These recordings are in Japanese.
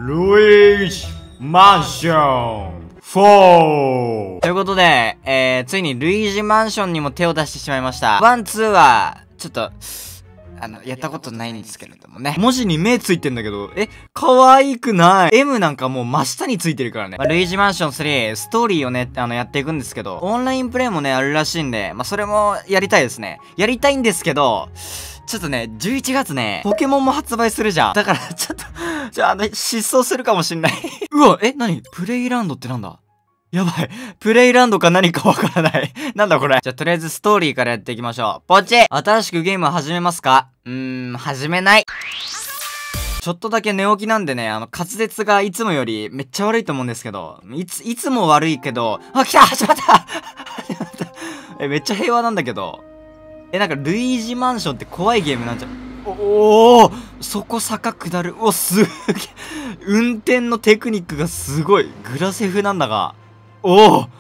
ルイージマンション4ということで、ついにルイージマンションにも手を出してしまいました。1、2は、ちょっと、やったことないんですけれどもね。文字に目ついてんだけど、可愛くない。M なんかもう真下についてるからね。ルイージマンション3、ストーリーをね、やっていくんですけど、オンラインプレイもね、あるらしいんで、それもやりたいですね。やりたいんですけど、ちょっとね、11月ね、ポケモンも発売するじゃん。だから、ちょっと、失踪するかもしんない。うわ、何プレイランドってなんだ？やばい。プレイランドか何かわからない。なんだこれ。じゃあ、とりあえずストーリーからやっていきましょう。ポチ！新しくゲームを始めますか？始めない。ちょっとだけ寝起きなんでね、滑舌がいつもよりめっちゃ悪いと思うんですけど、いつも悪いけど、来た！始まっためっちゃ平和なんだけど。なんか、ルイージマンションって怖いゲームなんじゃん。そこ坂下る。すげえ。運転のテクニックがすごい。グラセフなんだが。い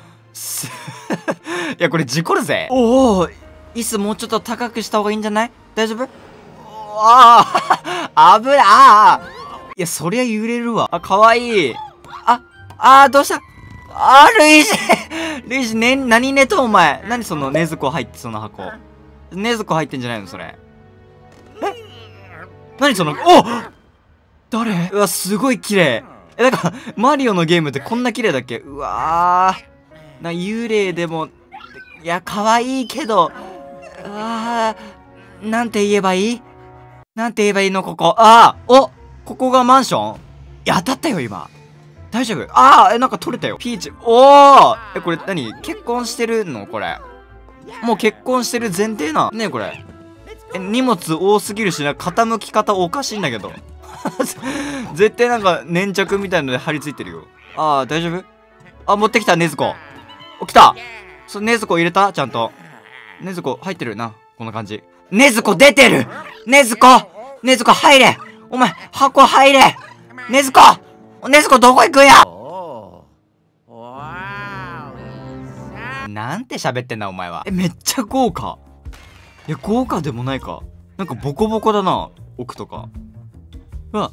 や、これ事故るぜ。椅子もうちょっと高くした方がいいんじゃない？大丈夫？危ない。いや、そりゃ揺れるわ。かわいい。どうした？ルイージ、何寝とんお前。何その、禰豆子入ってその箱。禰豆子入ってんじゃないのそれ。何その、誰？うわ、すごい綺麗。なんか、マリオのゲームってこんな綺麗だっけ？うわー。幽霊でも、いや、可愛いけど、なんて言えばいい？なんて言えばいいのここ。ここがマンション？いや、当たったよ、今。大丈夫？なんか取れたよ。ピーチ。これ何？結婚してるのこれ。もう結婚してる前提な。ねえ、これ。荷物多すぎるしな、傾き方おかしいんだけど。絶対なんか粘着みたいので貼り付いてるよ。大丈夫？持ってきた、禰豆子。来た！禰豆子入れた？ちゃんと。禰豆子入ってるな。こんな感じ。禰豆子出てる！禰豆子入れ！お前、箱入れ！禰豆子どこ行くんや！なんて喋ってんだお前は。めっちゃ豪華。いや、豪華でもないか。なんかボコボコだな。奥とか。うわ。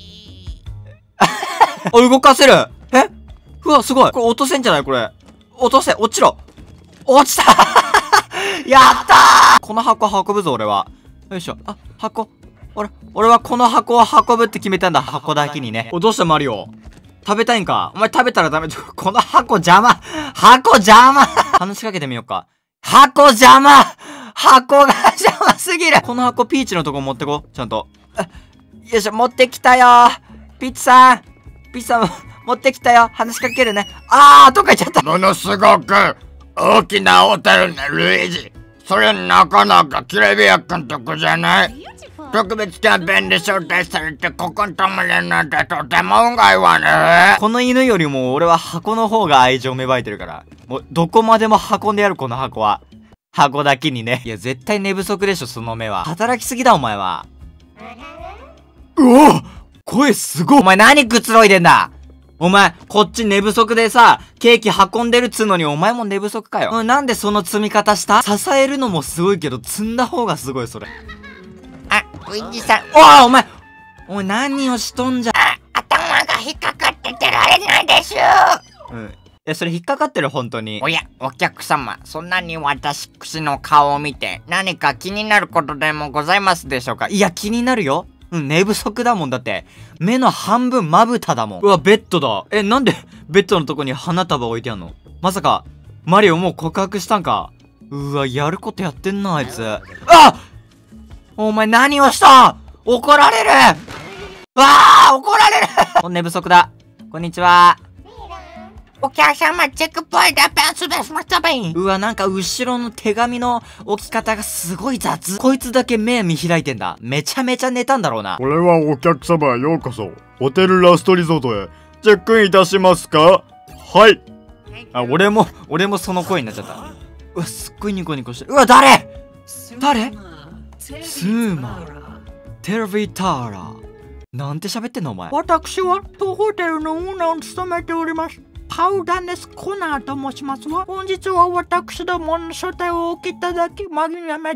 動かせる！うわ、すごい。これ落とせんじゃないこれ。落ちろ。落ちたやったー！この箱運ぶぞ、俺は。よいしょ。箱。俺はこの箱を運ぶって決めたんだ。箱だけにね。どうしたマリオ？食べたいんか？お前食べたらダメ。この箱邪魔話しかけてみようか。箱が邪魔すぎる。この箱ピーチのとこ持ってこ。ちゃんと。よいしょ、持ってきたよー。ピッチさん持ってきたよ。話しかけるね。どっか行っちゃった。 ものすごく大きなホテルね、ルイージ。それなかなかきらびやかなとこじゃない？特別キャンペーンで招待されてここに泊まれるなんてとても運がいいわね。 この犬よりも俺は箱の方が愛情芽生えてるから。もうどこまでも運んでやるこの箱は。箱だけにね。いや絶対寝不足でしょその目は。働きすぎだお前は。声すごい。お前何くつろいでんだ。お前こっち寝不足でさケーキ運んでるっつうのにお前も寝不足かよ。なんでその積み方した？支えるのもすごいけど積んだ方がすごいそれ。 ルイージさん。 お前何をしとんじゃ。 頭が引っかかっててられないでしょ。 それ引っかかってる本当に。 おや、お客様、そんなに私の顔を見て何か気になることでもございますでしょうか？ いや気になるよ。寝不足だもんだって。目の半分まぶただもん。うわベッドだ。なんでベッドのとこに花束置いてあんの？まさかマリオもう告白したんか？うわやることやってんなあいつ。お前何をした？怒られる！怒られる！寝不足だ。こんにちは。 お客様、チェックポイントパンツです。 うわ、なんか後ろの手紙の置き方がすごい雑。こいつだけ目見開いてんだ。めちゃめちゃ寝たんだろうな。 これはお客様ようこそ。ホテルラストリゾートへチェックインいたしますか？はい。 俺もその声になっちゃった。うわ、すっごいニコニコしてる。うわ、誰？スーマテレビターラなんて喋ってんのお前。 私は当ホテルのオーナーを務めております。パウダネスコナーと申しますわ。本日は私どもの招待をお受けいただき、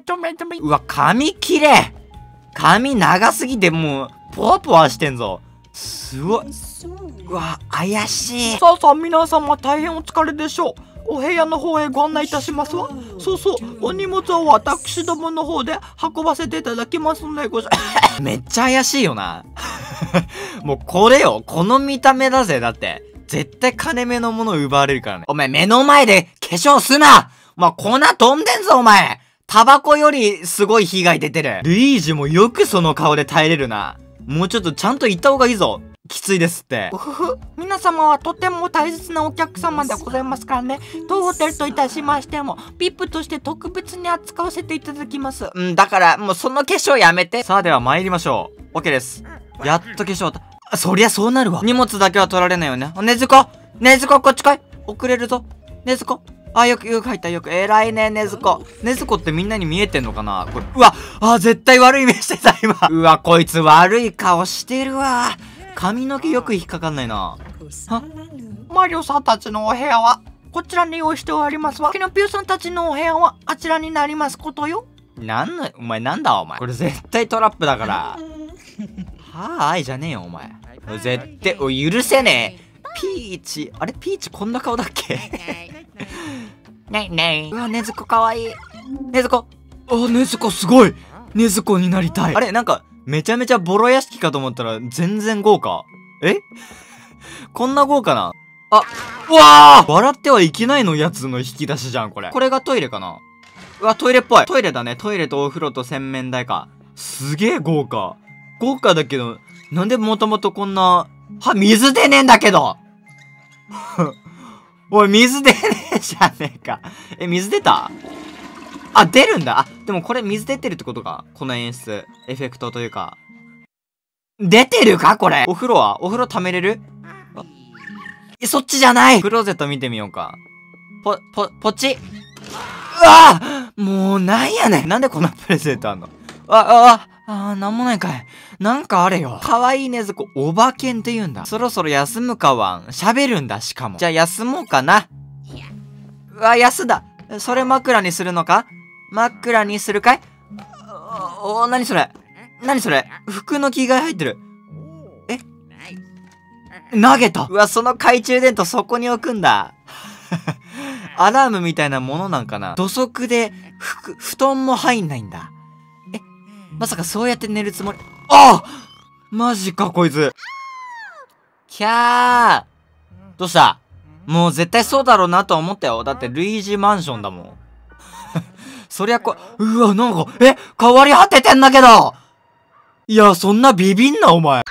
うわ、髪きれい。髪長すぎてもう、ポワポワしてんぞ。 すごい。うわ、怪しい。 さあさあ皆様大変お疲れでしょう。お部屋の方へご案内いたしますわ。そうそう、お荷物は私どもの方で運ばせていただきますのでございます。 めっちゃ怪しいよな。もうこれよ、この見た目だぜ。だって、絶対金目のもの奪われるからね。お前目の前で化粧すな。お前粉飛んでんぞお前。タバコよりすごい被害出てる。ルイージもよくその顔で耐えれるな。もうちょっとちゃんと言った方がいいぞ。きついですって。 うふふ、皆様はとても大切なお客様でございますからね。当ホテルといたしましても VIP として特別に扱わせていただきます。 だからもうその化粧やめて。さあでは参りましょう。 OK です。やっと化粧そりゃそうなるわ。荷物だけは取られないよね。ねずここっち来い。遅れるぞねずこ。あ、よく入った。よく偉いねねずこ。ねずこってみんなに見えてんのかなこれ。うわ、絶対悪い目してた今。うわ、こいつ悪い顔してるわ。髪の毛よく引っかかんないな。 マリオさんたちのお部屋はこちらに用意しておりますわ。キノピオさんたちのお部屋はあちらになりますことよ。 お前なんだお前。これ絶対トラップだから。はーいじゃねえよお前。絶対許せねえ。ピーチ、あれピーチこんな顔だっけ？ねえ。うわ、ねずこかわいい。ねずこ。ねずこすごい。ねずこになりたい。あれなんかめちゃめちゃボロ屋敷かと思ったら全然豪華。こんな豪華な。うわー、笑ってはいけないのやつの引き出しじゃんこれ。これがトイレかな。うわ、トイレっぽい。トイレだね。トイレとお風呂と洗面台か。すげえ豪華。豪華だけど、なんでもともとこんな、水出ねえんだけどおい、水出ねえじゃねえか。水出た？出るんだ。でもこれ水出てるってことか。この演出。エフェクトというか。出てるかこれ。お風呂溜めれる？そっちじゃない。クローゼット見てみようか。ポチ。もうなんやねん。なんでこんなプレゼントあんの？なんもないかい。なんかあれよ。かわいいねずこ、おばけんって言うんだ。そろそろ休むかわん。喋るんだ、しかも。じゃあ休もうかな。休んだ。それ枕にするのか？枕にするかい？何それ？服の着替え入ってる。投げた。その懐中電灯そこに置くんだ。アラームみたいなものなんかな。土足で、布団も入んないんだ。まさかそうやって寝るつもり。マジかこいつ。キャー。どうした？もう絶対そうだろうなと思ったよ。だってルイージマンションだもん。そりゃなんか、変わり果ててんだけど。いや、そんなビビんなお前。